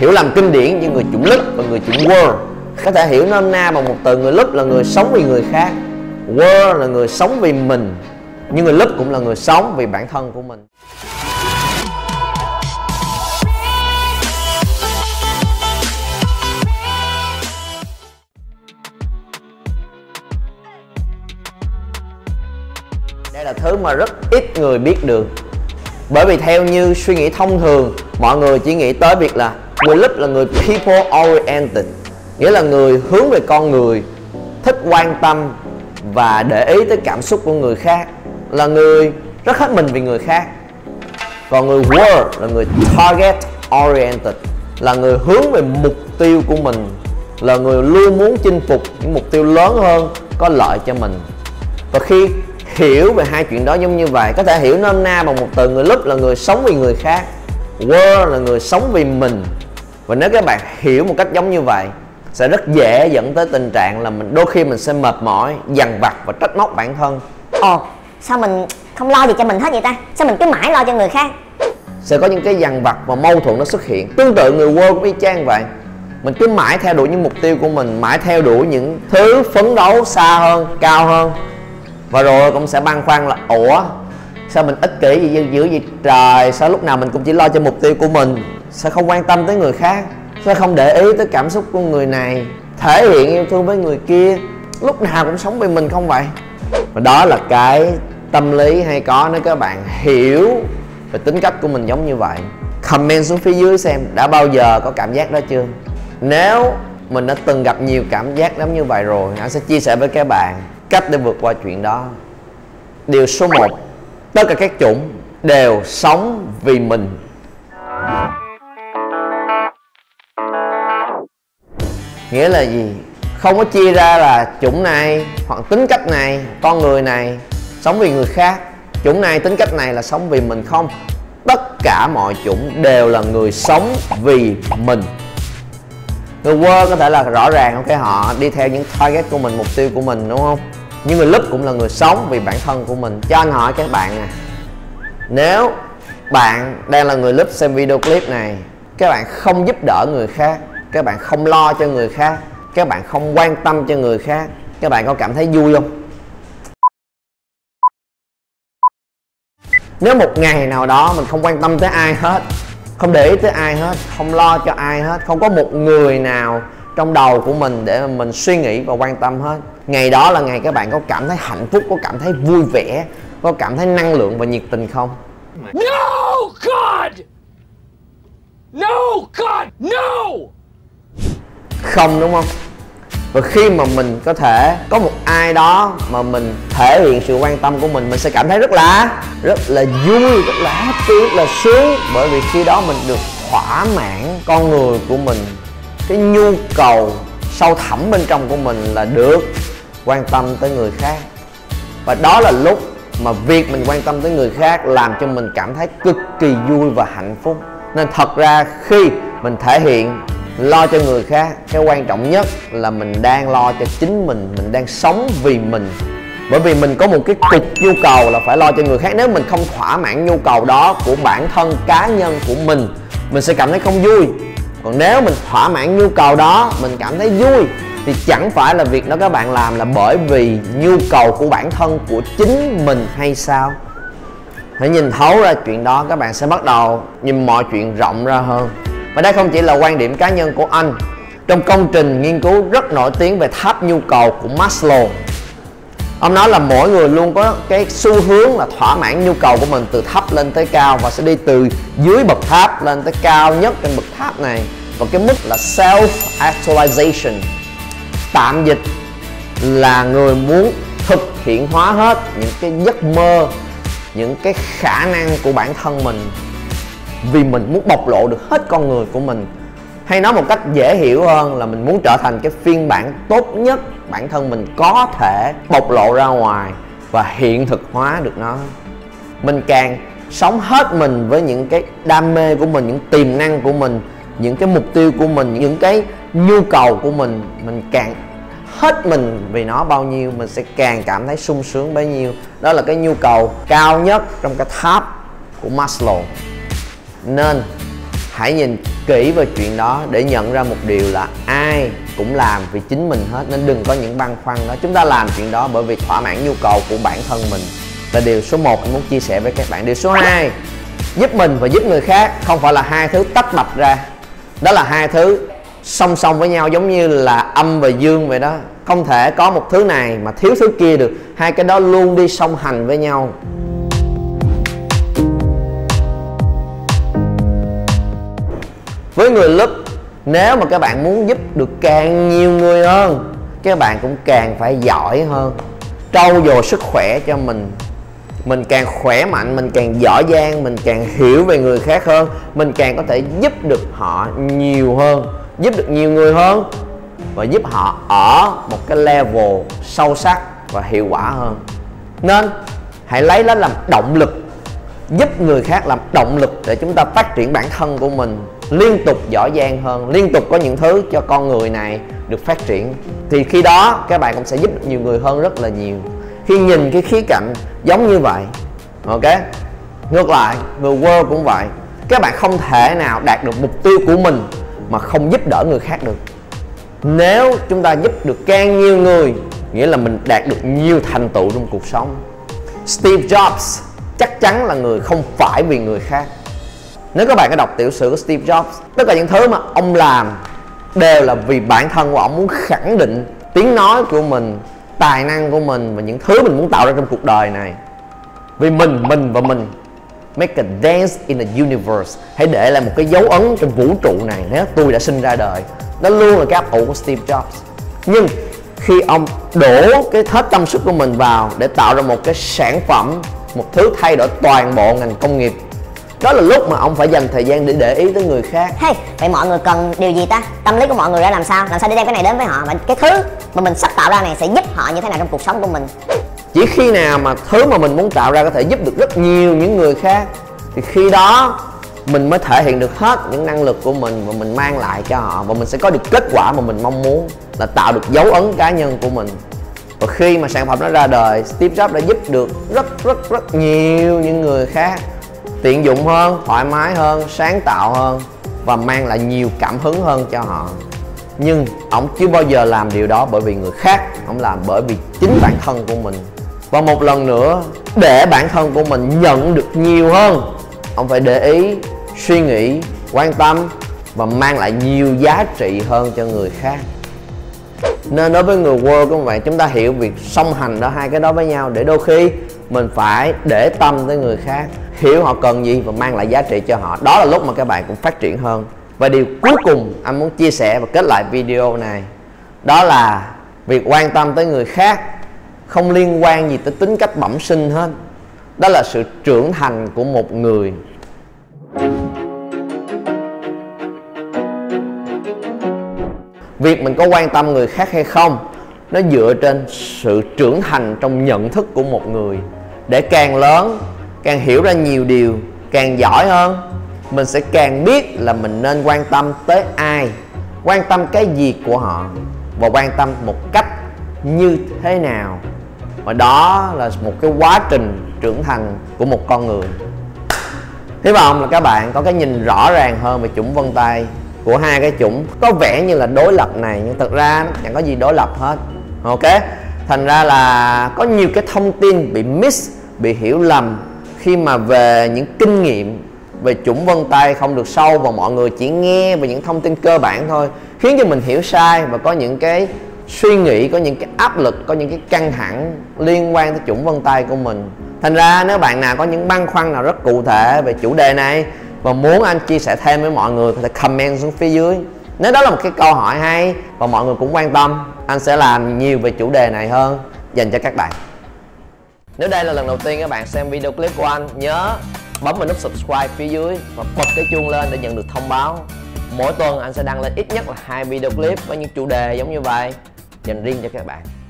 hiểu lầm kinh điển như người chủng loop và người chủng world. Có thể hiểu nôm na bằng một từ, người loop là người sống vì người khác, world là người sống vì mình, nhưng người loop cũng là người sống vì bản thân của mình. Đây là thứ mà rất ít người biết được. Bởi vì theo như suy nghĩ thông thường, mọi người chỉ nghĩ tới việc là người loop là người people oriented, nghĩa là người hướng về con người, thích quan tâm và để ý tới cảm xúc của người khác, là người rất hết mình vì người khác. Còn người world là người target oriented, là người hướng về mục tiêu của mình, là người luôn muốn chinh phục những mục tiêu lớn hơn, có lợi cho mình. Và khi hiểu về hai chuyện đó giống như vậy, có thể hiểu nôm na bằng một từ, người loop là người sống vì người khác, world là người sống vì mình. Và nếu các bạn hiểu một cách giống như vậy, sẽ rất dễ dẫn tới tình trạng là đôi khi mình sẽ mệt mỏi, dằn vặt và trách móc bản thân. Sao mình không lo gì cho mình hết vậy ta? Sao mình cứ mãi lo cho người khác? Sẽ có những cái dằn vặt và mâu thuẫn nó xuất hiện. Tương tự người world cũng y chang vậy. Mình cứ mãi theo đuổi những mục tiêu của mình, mãi theo đuổi những thứ phấn đấu xa hơn, cao hơn. Và rồi cũng sẽ băn khoăn là ủa, sao mình ích kỷ gì dữ vậy trời? Sao lúc nào mình cũng chỉ lo cho mục tiêu của mình? Sao không quan tâm tới người khác? Sao không để ý tới cảm xúc của người này, thể hiện yêu thương với người kia? Lúc nào cũng sống vì mình không vậy? Và đó là cái tâm lý hay có nếu các bạn hiểu về tính cách của mình giống như vậy. Comment xuống phía dưới xem đã bao giờ có cảm giác đó chưa? Nếu mình đã từng gặp nhiều cảm giác giống như vậy rồi, anh sẽ chia sẻ với các bạn cách để vượt qua chuyện đó. Điều số 1, tất cả các chủng đều sống vì mình. Nghĩa là gì? Không có chia ra là chủng này hoặc tính cách này, con người này sống vì người khác, chủng này tính cách này là sống vì mình, không. Tất cả mọi chủng đều là người sống vì mình. Người world có thể là rõ ràng, ok, họ đi theo những target của mình, mục tiêu của mình, đúng không? Nhưng người loop cũng là người sống vì bản thân của mình. Cho anh hỏi các bạn nè, nếu bạn đang là người loop xem video clip này, các bạn không giúp đỡ người khác, các bạn không lo cho người khác, các bạn không quan tâm cho người khác, các bạn có cảm thấy vui không? Nếu một ngày nào đó mình không quan tâm tới ai hết, không để ý tới ai hết, không lo cho ai hết, không có một người nào trong đầu của mình để mình suy nghĩ và quan tâm hết, ngày đó là ngày các bạn có cảm thấy hạnh phúc, có cảm thấy vui vẻ, có cảm thấy năng lượng và nhiệt tình không? No God! No God! No! Không, đúng không? Và khi mà mình có thể có một ai đó mà mình thể hiện sự quan tâm của mình sẽ cảm thấy rất là vui, rất là happy, rất là sướng. Bởi vì khi đó mình được thỏa mãn con người của mình, cái nhu cầu sâu thẳm bên trong của mình là được quan tâm tới người khác. Và đó là lúc mà việc mình quan tâm tới người khác làm cho mình cảm thấy cực kỳ vui và hạnh phúc. Nên thật ra khi mình thể hiện lo cho người khác, cái quan trọng nhất là mình đang lo cho chính mình đang sống vì mình. Bởi vì mình có một cái cục nhu cầu là phải lo cho người khác. Nếu mình không thỏa mãn nhu cầu đó của bản thân cá nhân của mình sẽ cảm thấy không vui. Còn nếu mình thỏa mãn nhu cầu đó, mình cảm thấy vui, thì chẳng phải là việc đó các bạn làm là bởi vì nhu cầu của bản thân của chính mình hay sao? Phải nhìn thấu ra chuyện đó, các bạn sẽ bắt đầu nhìn mọi chuyện rộng ra hơn. Và đây không chỉ là quan điểm cá nhân của anh. Trong công trình nghiên cứu rất nổi tiếng về tháp nhu cầu của Maslow, ông nói là mỗi người luôn có cái xu hướng là thỏa mãn nhu cầu của mình từ thấp lên tới cao, và sẽ đi từ dưới bậc tháp lên tới cao nhất trên bậc tháp này. Và cái mức là self-actualization, tạm dịch là người muốn thực hiện hóa hết những cái giấc mơ, những cái khả năng của bản thân mình, vì mình muốn bộc lộ được hết con người của mình. Hay nói một cách dễ hiểu hơn là mình muốn trở thành cái phiên bản tốt nhất bản thân mình có thể bộc lộ ra ngoài và hiện thực hóa được nó. Mình càng sống hết mình với những cái đam mê của mình, những tiềm năng của mình, những cái mục tiêu của mình, những cái nhu cầu của mình càng hết mình vì nó bao nhiêu, mình sẽ càng cảm thấy sung sướng bấy nhiêu. Đó là cái nhu cầu cao nhất trong cái tháp của Maslow. Nên Hãy nhìn kỹ vào chuyện đó để nhận ra một điều là ai cũng làm vì chính mình hết, nên đừng có những băn khoăn đó. Chúng ta làm chuyện đó bởi vì thỏa mãn nhu cầu của bản thân mình, là điều số 1 anh muốn chia sẻ với các bạn. Điều số 2, giúp mình và giúp người khác không phải là hai thứ tách bạch ra. Đó là hai thứ song song với nhau, giống như là âm và dương vậy đó. Không thể có một thứ này mà thiếu thứ kia được. Hai cái đó luôn đi song hành với nhau. Với người Lúp, nếu mà các bạn muốn giúp được càng nhiều người hơn, các bạn cũng càng phải giỏi hơn, trau dồi sức khỏe cho mình. Mình càng khỏe mạnh, mình càng giỏi giang, mình càng hiểu về người khác hơn, mình càng có thể giúp được họ nhiều hơn, giúp được nhiều người hơn, và giúp họ ở một cái level sâu sắc và hiệu quả hơn. Nên hãy lấy nó làm động lực, giúp người khác làm động lực để chúng ta phát triển bản thân của mình liên tục giỏi giang hơn, liên tục có những thứ cho con người này được phát triển. Thì khi đó các bạn cũng sẽ giúp được nhiều người hơn rất là nhiều. Khi nhìn cái khía cạnh giống như vậy, ok. Ngược lại, người World cũng vậy. Các bạn không thể nào đạt được mục tiêu của mình mà không giúp đỡ người khác được. Nếu chúng ta giúp được càng nhiều người, nghĩa là mình đạt được nhiều thành tựu trong cuộc sống. Steve Jobs chắc chắn là người không phải vì người khác. Nếu các bạn có đọc tiểu sử của Steve Jobs, tất cả những thứ mà ông làm đều là vì bản thân của ông muốn khẳng định tiếng nói của mình, tài năng của mình và những thứ mình muốn tạo ra trong cuộc đời này. Vì mình và mình. Make a dance in the universe. Hãy để lại một cái dấu ấn trong vũ trụ này nếu tôi đã sinh ra đời. Đó luôn là cái ấp ủ của Steve Jobs. Nhưng khi ông đổ cái hết tâm sức của mình vào để tạo ra một cái sản phẩm, một thứ thay đổi toàn bộ ngành công nghiệp, đó là lúc mà ông phải dành thời gian để ý tới người khác. Hey, vậy mọi người cần điều gì ta? Tâm lý của mọi người ra làm sao? Làm sao để đem cái này đến với họ? Và cái thứ mà mình sắp tạo ra này sẽ giúp họ như thế nào trong cuộc sống của mình? Chỉ khi nào mà thứ mà mình muốn tạo ra có thể giúp được rất nhiều những người khác, thì khi đó mình mới thể hiện được hết những năng lực của mình và mình mang lại cho họ, và mình sẽ có được kết quả mà mình mong muốn, là tạo được dấu ấn cá nhân của mình. Và khi mà sản phẩm nó ra đời, Steve Jobs đã giúp được rất nhiều những người khác tiện dụng hơn, thoải mái hơn, sáng tạo hơn và mang lại nhiều cảm hứng hơn cho họ. Nhưng ông chưa bao giờ làm điều đó bởi vì người khác, ông làm bởi vì chính bản thân của mình. Và một lần nữa, để bản thân của mình nhận được nhiều hơn, ông phải để ý, suy nghĩ, quan tâm và mang lại nhiều giá trị hơn cho người khác. Nên đối với người World cũng vậy, chúng ta hiểu việc song hành đó, hai cái đó với nhau, để đôi khi mình phải để tâm tới người khác, hiểu họ cần gì và mang lại giá trị cho họ. Đó là lúc mà các bạn cũng phát triển hơn. Và điều cuối cùng anh muốn chia sẻ và kết lại video này, đó là việc quan tâm tới người khác không liên quan gì tới tính cách bẩm sinh hết. Đó là sự trưởng thành của một người. Việc mình có quan tâm người khác hay không, nó dựa trên sự trưởng thành trong nhận thức của một người. Để càng lớn, càng hiểu ra nhiều điều, càng giỏi hơn, mình sẽ càng biết là mình nên quan tâm tới ai, quan tâm cái gì của họ và quan tâm một cách như thế nào. Và đó là một cái quá trình trưởng thành của một con người. Hy vọng là các bạn có cái nhìn rõ ràng hơn về chủng vân tay của hai cái chủng có vẻ như là đối lập này, nhưng thực ra nó chẳng có gì đối lập hết. Ok, thành ra là có nhiều cái thông tin bị miss, bị hiểu lầm khi mà về những kinh nghiệm về chủng vân tay không được sâu, và mọi người chỉ nghe về những thông tin cơ bản thôi, khiến cho mình hiểu sai và có những cái suy nghĩ, có những cái áp lực, có những cái căng thẳng liên quan tới chủng vân tay của mình. Thành ra nếu bạn nào có những băn khoăn nào rất cụ thể về chủ đề này và muốn anh chia sẻ thêm với mọi người, có thể comment xuống phía dưới. Nếu đó là một cái câu hỏi hay và mọi người cũng quan tâm, anh sẽ làm nhiều về chủ đề này hơn dành cho các bạn. Nếu đây là lần đầu tiên các bạn xem video clip của anh, nhớ bấm vào nút subscribe phía dưới và bật cái chuông lên để nhận được thông báo. Mỗi tuần anh sẽ đăng lên ít nhất là 2 video clip với những chủ đề giống như vậy dành riêng cho các bạn.